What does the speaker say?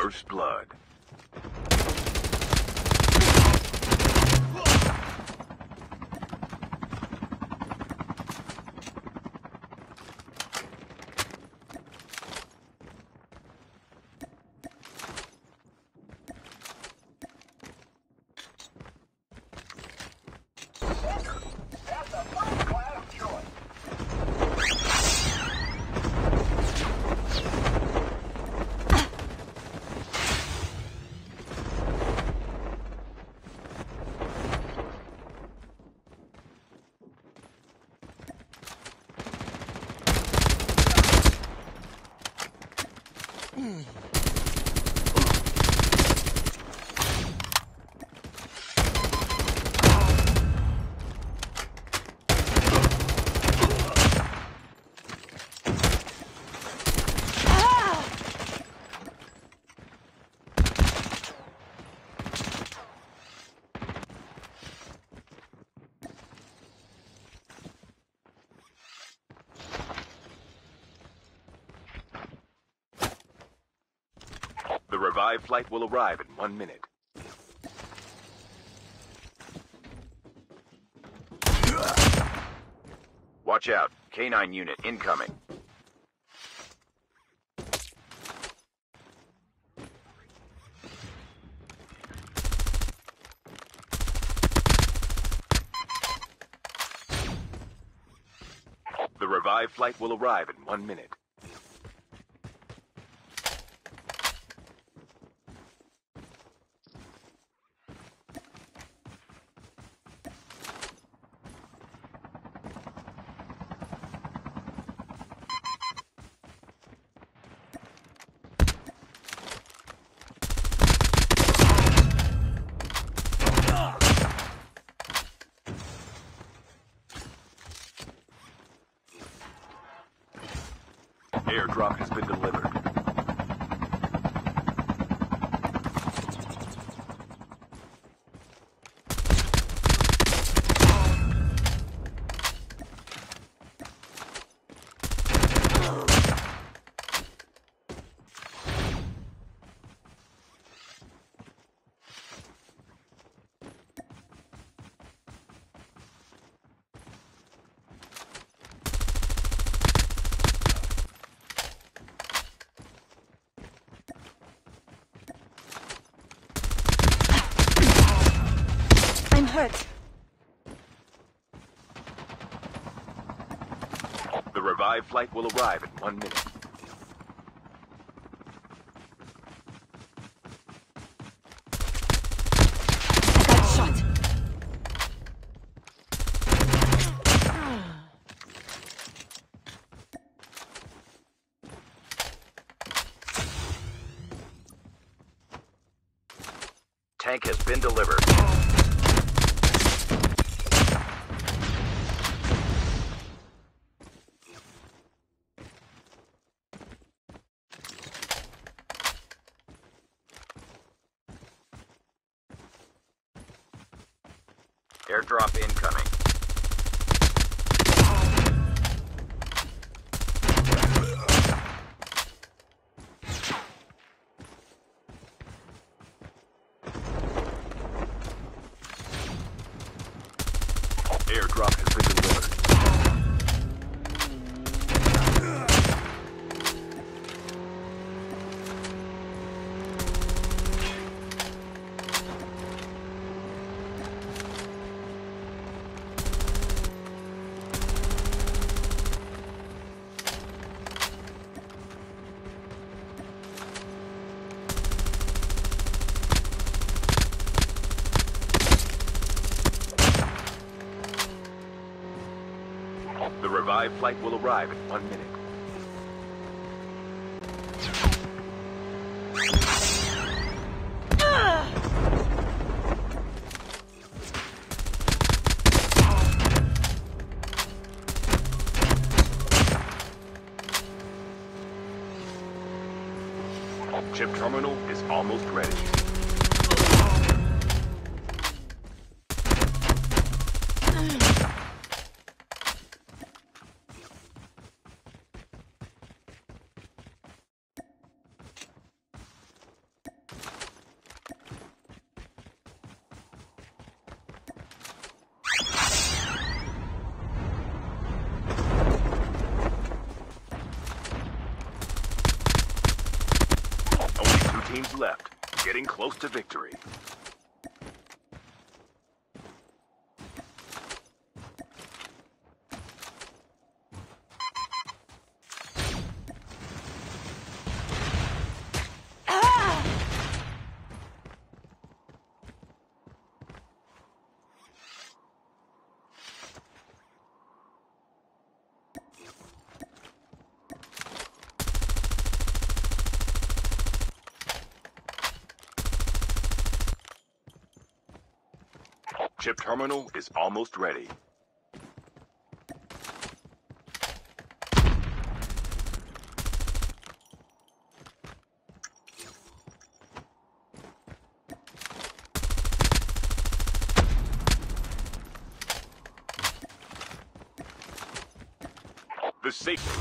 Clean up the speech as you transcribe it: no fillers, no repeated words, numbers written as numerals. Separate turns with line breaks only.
First blood. The revived flight will arrive in 1 minute. Watch out. K9 unit incoming. The revived flight will arrive in 1 minute. Airdrop has been delivered.
Hurt.
The revived flight will arrive in 1 minute.
I got shot.
Tank has been delivered. Airdrop incoming. Airdrop has been delivered. The revived flight will arrive in 1 minute. Chip terminal is almost ready. teams left, getting close to victory. Chip terminal is almost ready. The safe